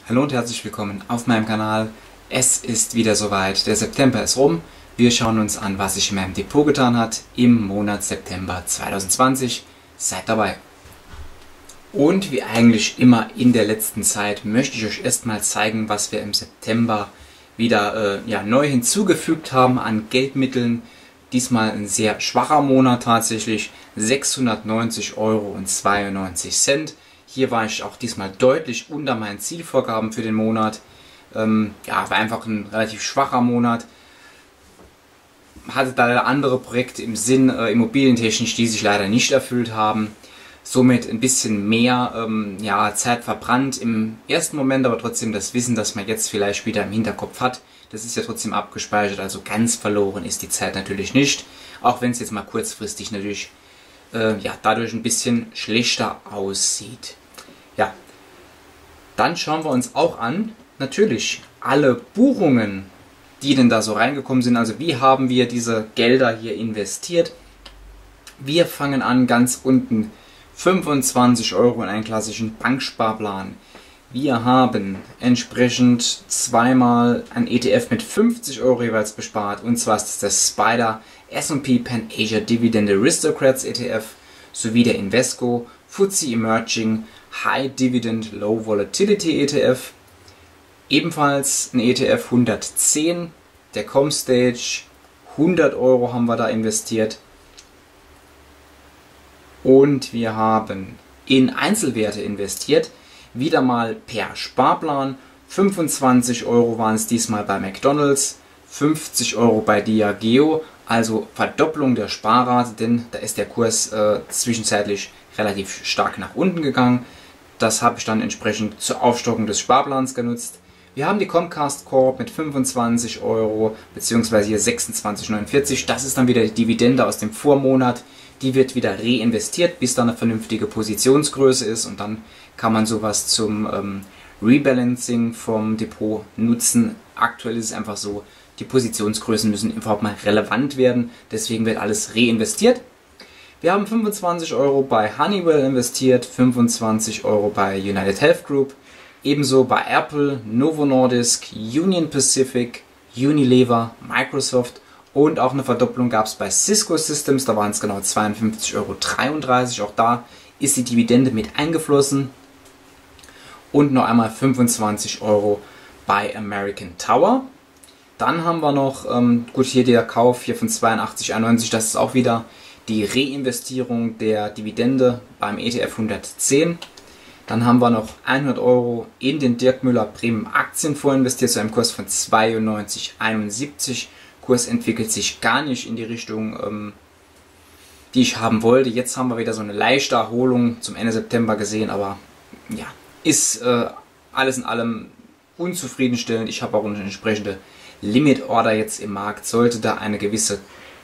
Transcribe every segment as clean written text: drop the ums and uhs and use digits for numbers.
Hallo und herzlich willkommen auf meinem Kanal. Es ist wieder soweit, der September ist rum. Wir schauen uns an, was sich in meinem Depot getan hat im Monat September 2020. Seid dabei! Und wie eigentlich immer in der letzten Zeit möchte ich euch erstmal zeigen, was wir im September wieder neu hinzugefügt haben an Geldmitteln. Diesmal ein sehr schwacher Monat tatsächlich, 690,92 €. Hier war ich auch diesmal deutlich unter meinen Zielvorgaben für den Monat. War einfach ein relativ schwacher Monat. Hatte da andere Projekte im Sinn, immobilientechnisch, die sich leider nicht erfüllt haben. Somit ein bisschen mehr Zeit verbrannt im ersten Moment, aber trotzdem das Wissen, das man jetzt vielleicht wieder im Hinterkopf hat. Das ist ja trotzdem abgespeichert, also ganz verloren ist die Zeit natürlich nicht. Auch wenn es jetzt mal kurzfristig natürlich dadurch ein bisschen schlechter aussieht. Ja, dann schauen wir uns auch an, natürlich alle Buchungen, die denn da so reingekommen sind. Also wie haben wir diese Gelder hier investiert? Wir fangen an ganz unten, 25 € in einen klassischen Banksparplan. Wir haben entsprechend zweimal ein ETF mit 50 € jeweils bespart. Und zwar ist das der Spider S&P Pan Asia Dividend Aristocrats ETF sowie der Invesco FTSE Emerging High Dividend Low Volatility ETF. Ebenfalls ein ETF 110, der Comstage, 100 € haben wir da investiert. Und wir haben in Einzelwerte investiert, wieder mal per Sparplan. 25 € waren es diesmal bei McDonald's, 50 € bei Diageo, also Verdopplung der Sparrate, denn da ist der Kurs zwischenzeitlich relativ stark nach unten gegangen. Das habe ich dann entsprechend zur Aufstockung des Sparplans genutzt. Wir haben die Comcast Corp mit 25 € bzw. hier 26,49 €. Das ist dann wieder die Dividende aus dem Vormonat. Die wird wieder reinvestiert, bis da eine vernünftige Positionsgröße ist, und dann kann man sowas zum Rebalancing vom Depot nutzen. Aktuell ist es einfach so, die Positionsgrößen müssen überhaupt mal relevant werden, deswegen wird alles reinvestiert. Wir haben 25 € bei Honeywell investiert, 25 € bei United Health Group, ebenso bei Apple, Novo Nordisk, Union Pacific, Unilever, Microsoft. Und auch eine Verdopplung gab es bei Cisco Systems, da waren es genau 52,33 €. Auch da ist die Dividende mit eingeflossen. Und noch einmal 25 € bei American Tower. Dann haben wir noch, hier der Kauf hier von 82,91 €, das ist auch wieder die Reinvestierung der Dividende beim ETF 110. Dann haben wir noch 100 € in den Dirk Müller Premium Aktien vorinvestiert zu einem Kurs von 92,71 €. Kurs entwickelt sich gar nicht in die Richtung, die ich haben wollte. Jetzt haben wir wieder so eine leichte Erholung zum Ende September gesehen, aber ja, ist alles in allem unzufriedenstellend. Ich habe auch eine entsprechende Limit Order jetzt im Markt. Sollte da eine gewisser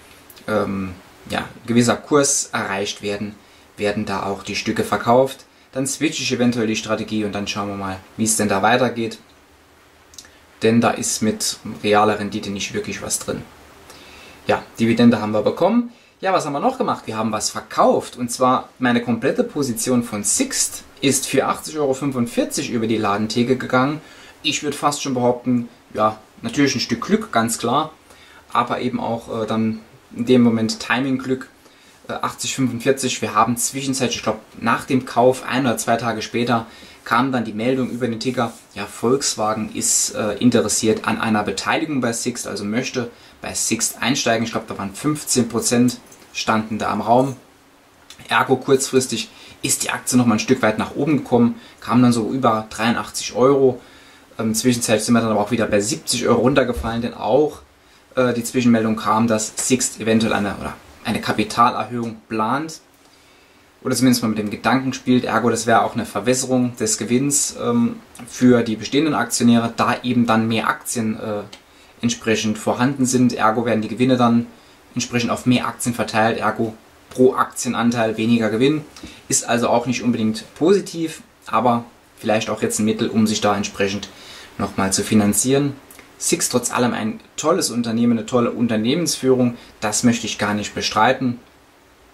Kurs erreicht werden, werden da auch die Stücke verkauft. Dann switche ich eventuell die Strategie und dann schauen wir mal, wie es denn da weitergeht. Denn da ist mit realer Rendite nicht wirklich was drin. Ja, Dividende haben wir bekommen. Ja, was haben wir noch gemacht? Wir haben was verkauft. Und zwar meine komplette Position von Sixt ist für 80,45 € über die Ladentheke gegangen. Ich würde fast schon behaupten, ja, natürlich ein Stück Glück, ganz klar. Aber eben auch dann in dem Moment Timing-Glück. 80,45 €. Wir haben zwischenzeitlich, ich glaube, nach dem Kauf, 1 oder 2 Tage später, kam dann die Meldung über den Ticker, ja, Volkswagen ist interessiert an einer Beteiligung bei Sixt, also möchte bei Sixt einsteigen. Ich glaube, da waren 15% standen da im Raum. Ergo kurzfristig ist die Aktie noch mal ein Stück weit nach oben gekommen, kam dann so über 83 €. Zwischenzeitlich sind wir dann aber auch wieder bei 70 € runtergefallen, denn auch die Zwischenmeldung kam, dass Sixt eventuell eine Kapitalerhöhung plant. Oder zumindest mal mit dem Gedanken spielt. Ergo, das wäre auch eine Verwässerung des Gewinns für die bestehenden Aktionäre, da eben dann mehr Aktien entsprechend vorhanden sind. Ergo werden die Gewinne dann entsprechend auf mehr Aktien verteilt. Ergo pro Aktienanteil weniger Gewinn. Ist also auch nicht unbedingt positiv, aber vielleicht auch jetzt ein Mittel, um sich da entsprechend nochmal zu finanzieren. Sixt trotz allem ein tolles Unternehmen, eine tolle Unternehmensführung. Das möchte ich gar nicht bestreiten.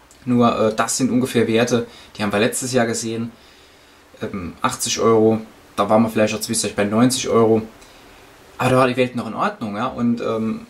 Nur das sind ungefähr Werte, die haben wir letztes Jahr gesehen. 80 €, da waren wir vielleicht auch zwischendurch bei 90 Euro. Aber da war die Welt noch in Ordnung. Ja? Und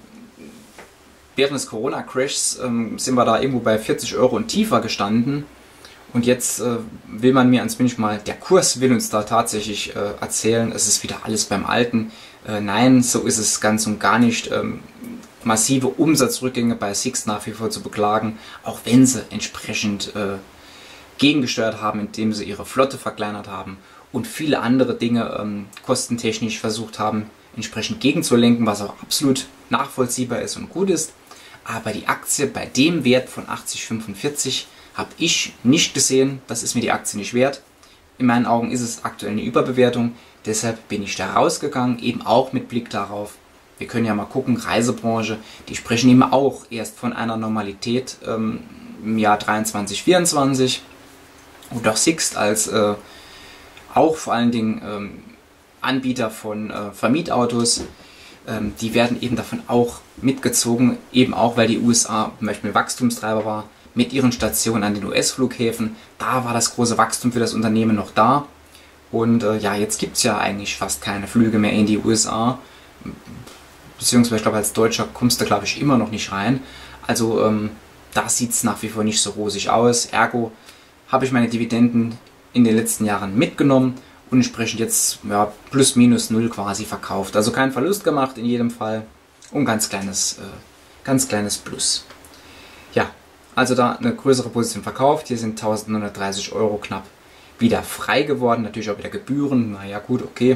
während des Corona-Crashs sind wir da irgendwo bei 40 Euro und tiefer gestanden. Und jetzt will man mir, der Kurs will uns da tatsächlich erzählen, es ist wieder alles beim Alten. Nein, so ist es ganz und gar nicht. Massive Umsatzrückgänge bei Sixt nach wie vor zu beklagen, auch wenn sie entsprechend gegengesteuert haben, indem sie ihre Flotte verkleinert haben und viele andere Dinge kostentechnisch versucht haben, entsprechend gegenzulenken, was auch absolut nachvollziehbar ist und gut ist. Aber die Aktie bei dem Wert von 80,45 habe ich nicht gesehen, das ist mir die Aktie nicht wert. In meinen Augen ist es aktuell eine Überbewertung, deshalb bin ich da rausgegangen, eben auch mit Blick darauf. Wir können ja mal gucken, Reisebranche, die sprechen eben auch erst von einer Normalität im Jahr 23, 24. Und auch Sixt als auch vor allen Dingen Anbieter von Vermietautos, die werden eben davon auch mitgezogen, eben auch weil die USA zum Beispiel Wachstumstreiber war, mit ihren Stationen an den US-Flughäfen. Da war das große Wachstum für das Unternehmen noch da. Und ja, jetzt gibt es ja eigentlich fast keine Flüge mehr in die USA. Beziehungsweise, ich glaube, als Deutscher kommst du, glaube ich, immer noch nicht rein. Also da sieht es nach wie vor nicht so rosig aus. Ergo habe ich meine Dividenden in den letzten Jahren mitgenommen und entsprechend jetzt ja, plus minus null quasi verkauft. Also keinen Verlust gemacht in jedem Fall und ganz kleines Plus. Ja, also da eine größere Position verkauft. Hier sind 1930 Euro knapp wieder frei geworden. Natürlich auch wieder Gebühren. Naja, gut, okay.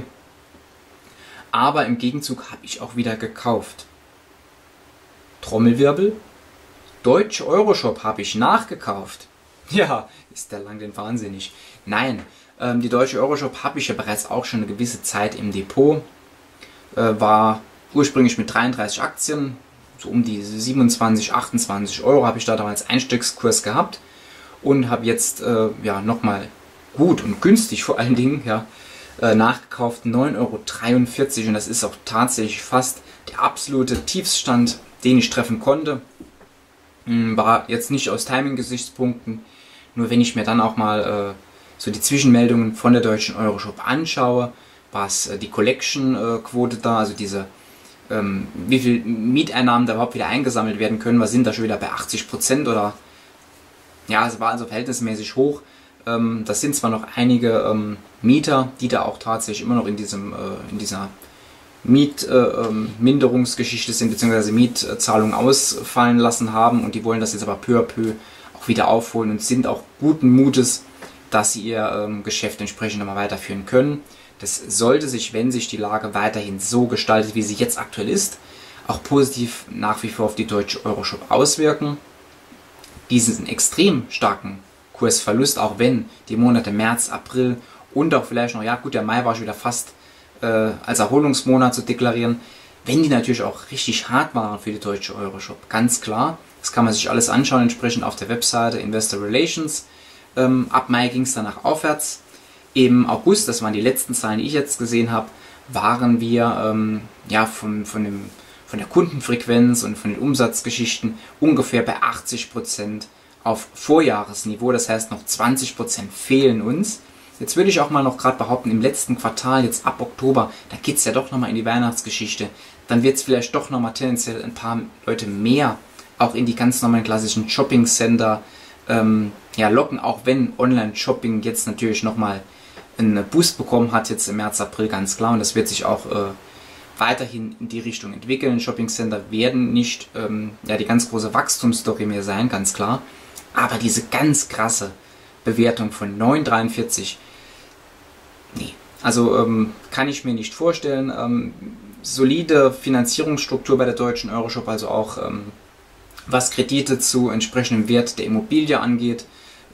Aber im Gegenzug habe ich auch wieder gekauft. Trommelwirbel. Deutsche Euroshop habe ich nachgekauft. Ja, ist der lang denn wahnsinnig. Nein, die Deutsche Euroshop habe ich ja bereits auch schon eine gewisse Zeit im Depot. War ursprünglich mit 33 Aktien, so um die 27, 28 Euro habe ich da damals Einstiegskurs gehabt. Und habe jetzt ja, nochmal gut und günstig vor allen Dingen ja, nachgekauft, 9,43 Euro. Und das ist auch tatsächlich fast der absolute Tiefststand, den ich treffen konnte. War jetzt nicht aus Timing-Gesichtspunkten, nur wenn ich mir dann auch mal so die Zwischenmeldungen von der Deutschen Euroshop anschaue, was die Collection-Quote da, also diese, wie viel Mieteinnahmen da überhaupt wieder eingesammelt werden können, wir sind da schon wieder bei 80% oder, ja, es war also verhältnismäßig hoch. Das sind zwar noch einige Mieter, die da auch tatsächlich immer noch in dieser Mietminderungsgeschichte sind, beziehungsweise Mietzahlungen ausfallen lassen haben und die wollen das jetzt aber peu à peu auch wieder aufholen und sind auch guten Mutes, dass sie ihr Geschäft entsprechend nochmal weiterführen können. Das sollte sich, wenn sich die Lage weiterhin so gestaltet, wie sie jetzt aktuell ist, auch positiv nach wie vor auf die Deutsche Euroshop auswirken. Diesen extrem starken Kursverlust, auch wenn die Monate März, April und auch vielleicht noch, ja gut, der Mai war schon wieder fast als Erholungsmonat zu deklarieren, wenn die natürlich auch richtig hart waren für die Deutsche Euroshop, ganz klar. Das kann man sich alles anschauen, entsprechend auf der Webseite Investor Relations. Ab Mai ging es danach aufwärts. Im August, das waren die letzten Zahlen, die ich jetzt gesehen habe, waren wir ja, von der Kundenfrequenz und von den Umsatzgeschichten ungefähr bei 80% auf Vorjahresniveau. Das heißt, noch 20% fehlen uns. Jetzt würde ich auch mal noch gerade behaupten, im letzten Quartal, jetzt ab Oktober, da geht es ja doch nochmal in die Weihnachtsgeschichte. Dann wird es vielleicht doch nochmal tendenziell ein paar Leute mehr auch in die ganz normalen klassischen Shopping-Center ja, locken, auch wenn Online-Shopping jetzt natürlich nochmal einen Boost bekommen hat, jetzt im März, April, ganz klar. Und das wird sich auch weiterhin in die Richtung entwickeln. Shopping-Center werden nicht ja, die ganz große Wachstumsstory mehr sein, ganz klar. Aber diese ganz krasse Bewertung von 9,43, nee, also kann ich mir nicht vorstellen. Solide Finanzierungsstruktur bei der Deutschen Euroshop, also auch was Kredite zu entsprechendem Wert der Immobilie angeht.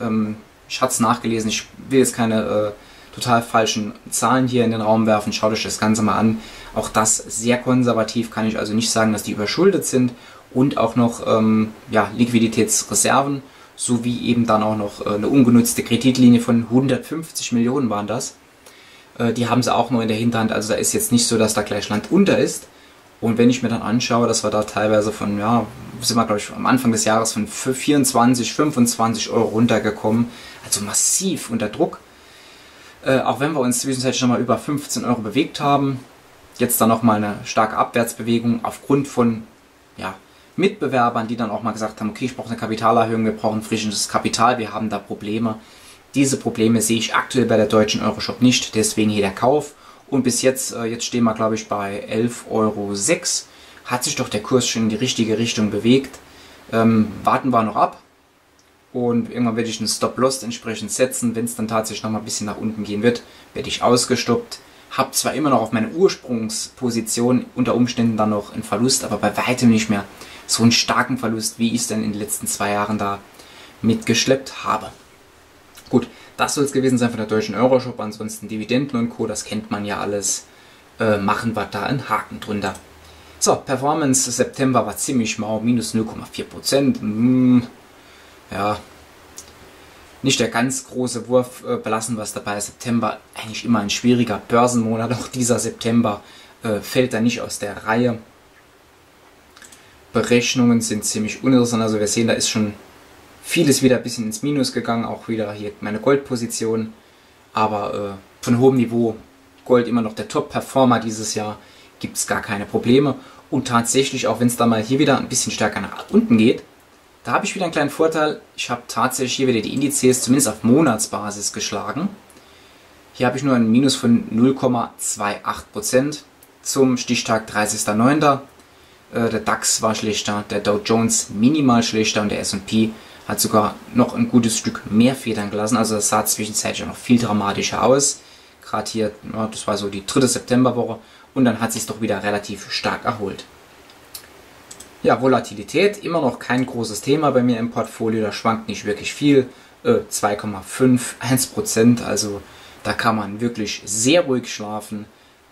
Ich hatte es nachgelesen, ich will jetzt keine total falschen Zahlen hier in den Raum werfen, schaut euch das Ganze mal an. Auch das sehr konservativ, kann ich also nicht sagen, dass die überschuldet sind und auch noch ja, Liquiditätsreserven, sowie eben dann auch noch eine ungenutzte Kreditlinie von 150 Millionen waren das. Die haben sie auch nur in der Hinterhand, also da ist jetzt nicht so, dass da gleich Land unter ist. Und wenn ich mir dann anschaue, dass wir da teilweise von, ja, sind wir glaube ich am Anfang des Jahres von 24, 25 Euro runtergekommen, also massiv unter Druck. Auch wenn wir uns zwischenzeitlich nochmal über 15 Euro bewegt haben, jetzt dann nochmal eine starke Abwärtsbewegung aufgrund von Mitbewerbern, die dann auch mal gesagt haben, okay, ich brauche eine Kapitalerhöhung, wir brauchen frisches Kapital, wir haben da Probleme. Diese Probleme sehe ich aktuell bei der deutschen Euroshop nicht, deswegen hier der Kauf. Und bis jetzt, jetzt stehen wir glaube ich bei 11,06 Euro, hat sich doch der Kurs schon in die richtige Richtung bewegt. Warten wir noch ab und irgendwann werde ich einen Stop-Loss entsprechend setzen. Wenn es dann tatsächlich noch mal ein bisschen nach unten gehen wird, werde ich ausgestoppt. Habe zwar immer noch auf meine Ursprungsposition unter Umständen dann noch einen Verlust, aber bei weitem nicht mehr so einen starken Verlust, wie ich es denn in den letzten 2 Jahren da mitgeschleppt habe. Gut, das soll es gewesen sein von der deutschen Euroshop. Ansonsten Dividenden und Co., das kennt man ja alles. Machen wir da einen Haken drunter. So, Performance September war ziemlich mau, minus 0,4%. Ja, nicht der ganz große Wurf, belassen wir es dabei. September eigentlich immer ein schwieriger Börsenmonat. Auch dieser September fällt da nicht aus der Reihe. Berechnungen sind ziemlich uninteressant. Also wir sehen, da ist schon vieles wieder ein bisschen ins Minus gegangen. Auch wieder hier meine Goldposition. Aber von hohem Niveau, Gold immer noch der Top-Performer dieses Jahr. Gibt es gar keine Probleme. Und tatsächlich, auch wenn es da mal hier wieder ein bisschen stärker nach unten geht, da habe ich wieder einen kleinen Vorteil. Ich habe tatsächlich hier wieder die Indizes zumindest auf Monatsbasis geschlagen. Hier habe ich nur ein Minus von 0,28% zum Stichtag 30.09. Der DAX war schlechter, der Dow Jones minimal schlechter und der S&P hat sogar noch ein gutes Stück mehr federn gelassen. Also das sah zwischenzeitlich noch viel dramatischer aus. Gerade hier, das war so die 3. Septemberwoche und dann hat sich es doch wieder relativ stark erholt. Ja, Volatilität, immer noch kein großes Thema bei mir im Portfolio, da schwankt nicht wirklich viel, 2,51%, also da kann man wirklich sehr ruhig schlafen.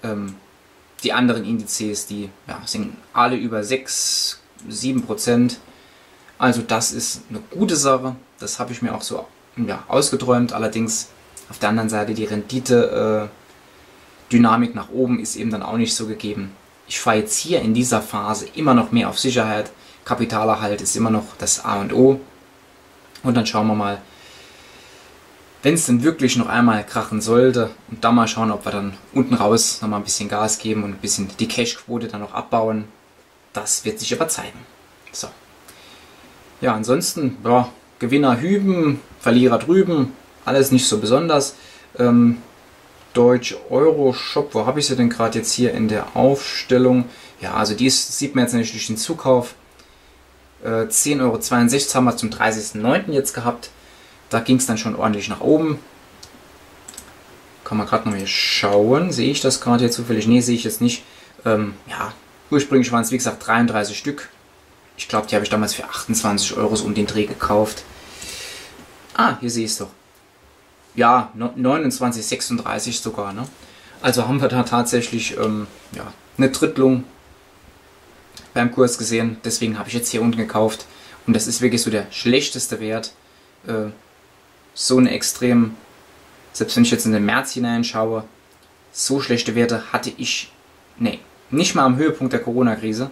Die anderen Indizes, die sind alle über 6, 7%, also das ist eine gute Sache, das habe ich mir auch so ausgeträumt, allerdings auf der anderen Seite die Rendite, Dynamik nach oben ist eben dann auch nicht so gegeben. Ich fahre jetzt hier in dieser Phase immer noch mehr auf Sicherheit. Kapitalerhalt ist immer noch das A und O. Und dann schauen wir mal, wenn es denn wirklich noch einmal krachen sollte, und dann mal schauen, ob wir dann unten raus nochmal ein bisschen Gas geben und ein bisschen die Cashquote dann noch abbauen. Das wird sich aber zeigen. So. Ja, ansonsten, Gewinner hüben, Verlierer drüben, alles nicht so besonders. Deutsche Euroshop, wo habe ich sie denn gerade jetzt hier in der Aufstellung? Ja, also die sieht man jetzt natürlich durch den Zukauf. 10,62 Euro haben wir zum 30.09. jetzt gehabt. Da ging es dann schon ordentlich nach oben. Kann man gerade noch mal schauen. Sehe ich das gerade hier zufällig? Ne, sehe ich jetzt nicht. Ursprünglich waren es wie gesagt 33 Stück. Ich glaube, die habe ich damals für 28 Euro um den Dreh gekauft. Ah, hier sehe ich es doch. Ja, 29,36 sogar. Ne? Also haben wir da tatsächlich eine Drittelung beim Kurs gesehen. Deswegen habe ich jetzt hier unten gekauft. Und das ist wirklich so der schlechteste Wert. So eine extrem, selbst wenn ich jetzt in den März hineinschaue, so schlechte Werte hatte ich, nicht mal am Höhepunkt der Corona-Krise.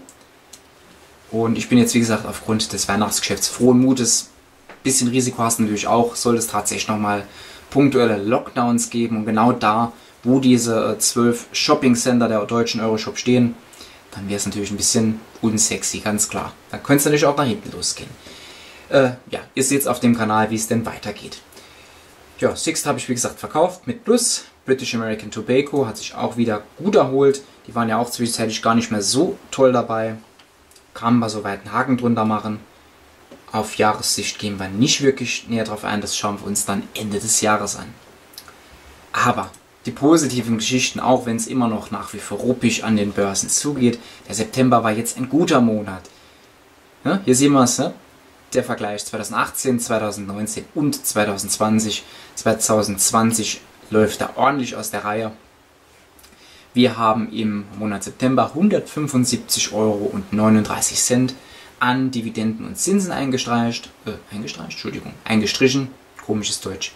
Und ich bin jetzt, wie gesagt, aufgrund des Weihnachtsgeschäfts frohen Mutes. Bisschen Risiko hast du natürlich auch, sollte es tatsächlich nochmal punktuelle Lockdowns geben. Und genau da, wo diese 12 Shopping-Center der deutschen Euroshop stehen, dann wäre es natürlich ein bisschen unsexy, ganz klar. Dann könnte es natürlich auch nach hinten losgehen. Ihr seht es auf dem Kanal, wie es denn weitergeht. Ja, Sixt habe ich wie gesagt verkauft mit Plus. British American Tobacco hat sich auch wieder gut erholt. Die waren ja auch zwischenzeitlich gar nicht mehr so toll dabei. Kann man soweit einen Haken drunter machen. Auf Jahressicht gehen wir nicht wirklich näher drauf ein. Das schauen wir uns dann Ende des Jahres an. Aber die positiven Geschichten, auch wenn es immer noch nach wie vor ruppig an den Börsen zugeht. Der September war jetzt ein guter Monat. Ja, hier sehen wir es, ne? Der Vergleich 2018, 2019 und 2020. 2020 läuft da ordentlich aus der Reihe. Wir haben im Monat September 175,39 Euro an Dividenden und Zinsen eingestrichen, komisches Deutsch.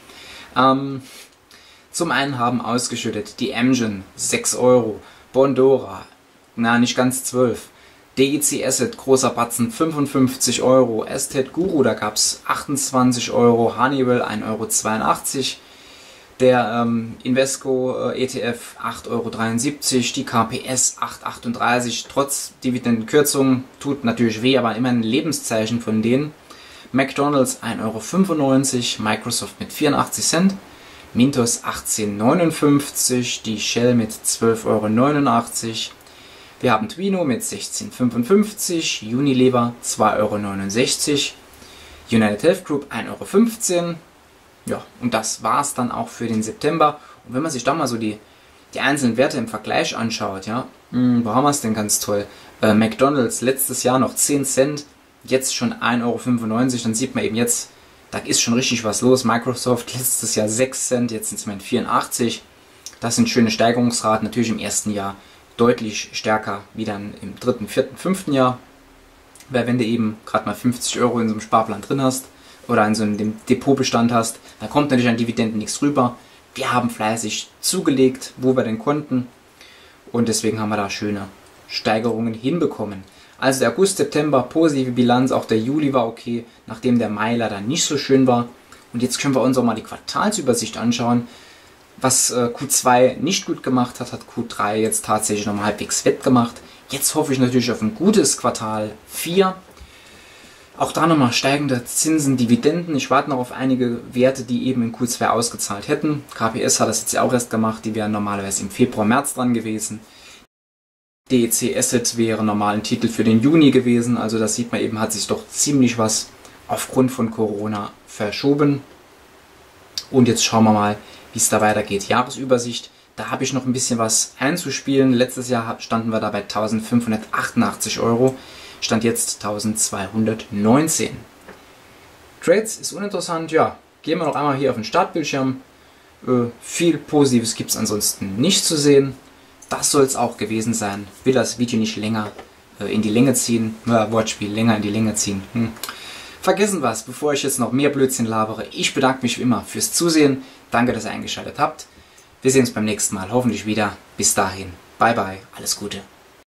Zum einen haben ausgeschüttet die Amgen 6 Euro, Bondora, nicht ganz 12, DEC Asset, großer Batzen, 55 Euro, Estate Guru, da gab es 28 Euro, Honeywell 1,82 Euro, Der Invesco ETF 8,73 €, die KPS 8,38 €, trotz Dividendenkürzung, tut natürlich weh, aber immer ein Lebenszeichen von denen. McDonald's 1,95 €, Microsoft mit 84 Cent, Mintos 18,59 €, die Shell mit 12,89 €. Wir haben Twino mit 16,55 €, Unilever 2,69 €, United Health Group 1,15 €. Ja, und das war es dann auch für den September. Und wenn man sich da mal so die einzelnen Werte im Vergleich anschaut, ja, wo haben wir es denn ganz toll? McDonald's letztes Jahr noch 10 Cent, jetzt schon 1,95 €, dann sieht man eben jetzt, da ist schon richtig was los. Microsoft letztes Jahr 6 Cent, jetzt sind es mit 84. Das sind schöne Steigerungsraten, natürlich im ersten Jahr deutlich stärker wie dann im dritten, vierten, fünften Jahr. Weil wenn du eben gerade mal 50 € in so einem Sparplan drin hast oder in so einem Depotbestand hast, dann kommt natürlich an Dividenden nichts rüber. Wir haben fleißig zugelegt, wo wir denn konnten, und deswegen haben wir da schöne Steigerungen hinbekommen. Also der August, September, positive Bilanz, auch der Juli war okay, nachdem der Mai leider nicht so schön war. Und jetzt können wir uns auch mal die Quartalsübersicht anschauen. Was Q2 nicht gut gemacht hat, hat Q3 jetzt tatsächlich nochmal halbwegs wettgemacht. Jetzt hoffe ich natürlich auf ein gutes Quartal 4. Auch da nochmal steigende Zinsen, Dividenden. Ich warte noch auf einige Werte, die eben in Q2 ausgezahlt hätten. KPS hat das jetzt ja auch erst gemacht, die wären normalerweise im Februar, März dran gewesen. DEC Asset wäre normal ein Titel für den Juni gewesen, also das sieht man eben, hat sich doch ziemlich was aufgrund von Corona verschoben. Und jetzt schauen wir mal, wie es da weitergeht. Jahresübersicht, da habe ich noch ein bisschen was einzuspielen. Letztes Jahr standen wir da bei 1.588 €. Stand jetzt 1219. Trades ist uninteressant, ja. Gehen wir noch einmal hier auf den Startbildschirm. Viel Positives gibt es ansonsten nicht zu sehen. Das soll es auch gewesen sein. Will das Video nicht länger in die Länge ziehen. Wortspiel, länger in die Länge ziehen. Vergessen was, bevor ich jetzt noch mehr Blödsinn labere. Ich bedanke mich wie immer fürs Zusehen. Danke, dass ihr eingeschaltet habt. Wir sehen uns beim nächsten Mal hoffentlich wieder. Bis dahin. Bye bye. Alles Gute.